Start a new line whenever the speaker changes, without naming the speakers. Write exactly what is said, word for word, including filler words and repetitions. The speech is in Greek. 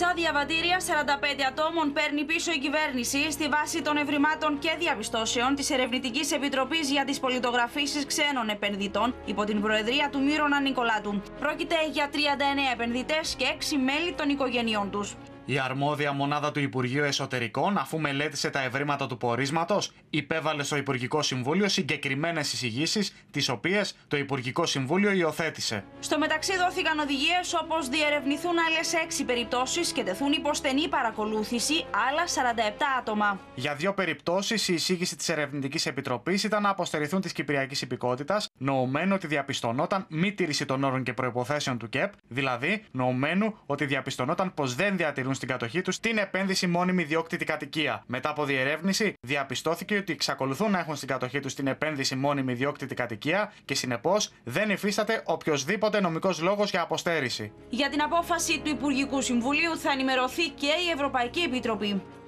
Μισά διαβατήρια σαράντα πέντε ατόμων παίρνει πίσω η κυβέρνηση στη βάση των ευρημάτων και διαπιστώσεων της Ερευνητικής Επιτροπής για τις Πολιτογραφήσεις Ξένων Επενδυτών υπό την προεδρία του Μύρονα Νικολάτου. Πρόκειται για τριάντα εννέα επενδυτές και έξι μέλη των οικογενειών τους.
Η αρμόδια μονάδα του Υπουργείου Εσωτερικών, αφού μελέτησε τα ευρήματα του πορίσματος, υπέβαλε στο Υπουργικό Συμβούλιο συγκεκριμένες εισηγήσεις, τις οποίες το Υπουργικό Συμβούλιο υιοθέτησε.
Στο μεταξύ, δόθηκαν οδηγίες όπως διερευνηθούν άλλες έξι περιπτώσεις και τεθούν υπό στενή παρακολούθηση άλλα σαράντα επτά άτομα.
Για δύο περιπτώσεις, η εισήγηση της Ερευνητικής Επιτροπής ήταν να αποστερηθούν της κυπριακής υπηκότητας, νοουμένου ότι διαπιστωνόταν μη τήρηση των όρων και προϋποθέσεων του ΚΕΠ, δηλαδή νοουμένου ότι διαπιστωνόταν πως δεν διατηρούν στην κατοχή τους την επένδυση μόνιμη ιδιόκτητη κατοικία. Μετά από διερεύνηση, διαπιστώθηκε ότι εξακολουθούν να έχουν στην κατοχή τους την επένδυση μόνιμη ιδιόκτητη κατοικία και συνεπώς δεν υφίσταται οποιοσδήποτε νομικός λόγος για αποστέρηση.
Για την απόφαση του Υπουργικού Συμβουλίου θα ενημερωθεί και η Ευρωπαϊκή Επιτροπή.